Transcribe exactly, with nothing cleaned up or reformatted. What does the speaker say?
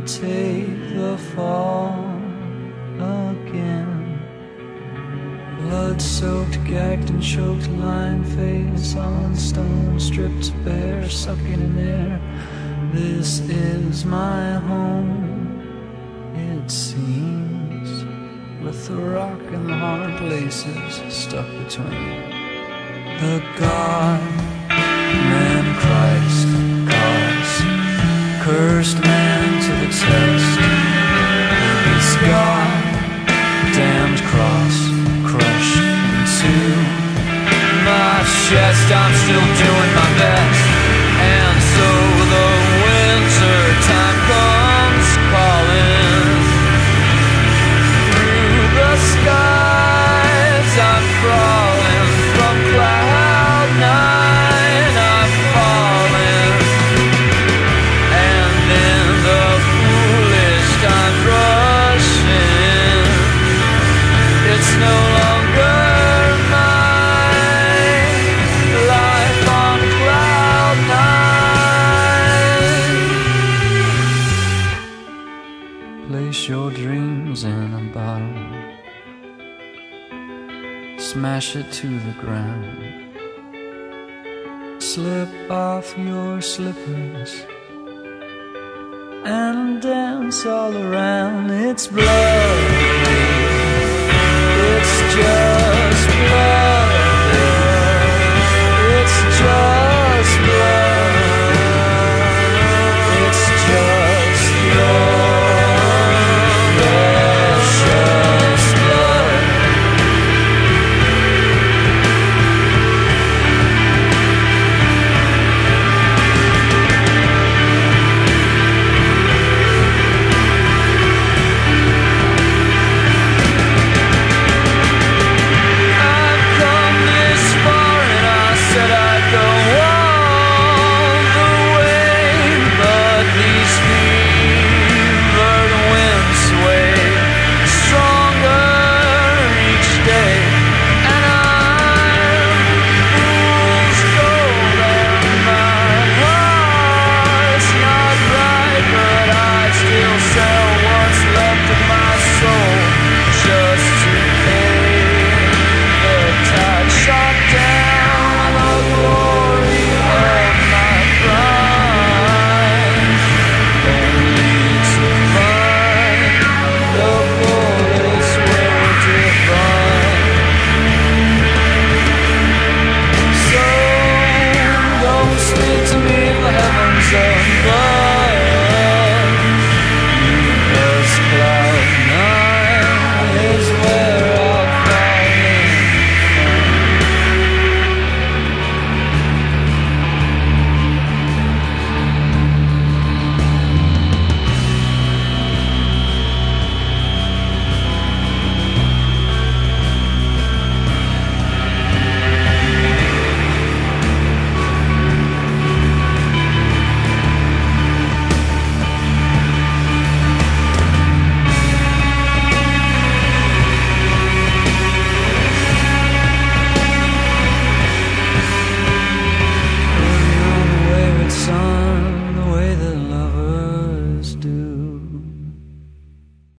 take the fall again. Blood-soaked, gagged and choked, lying face on stone, stripped bare, sucking in air. This is my home, it seems, with the rock and the hard places stuck between. The God-man Christ calls, cursed man to the test. This God-damned cross crushed into my chest. I'm still doing my best, and so the winter time comes calling through the skies. I'm crawling from cloud nine, I'm falling, and then the foolish time rushing. It's no longer mine, life on cloud nine. Place your dreams in a bottle, smash it to the ground, slip off your slippers and dance all around. It's blood, it's just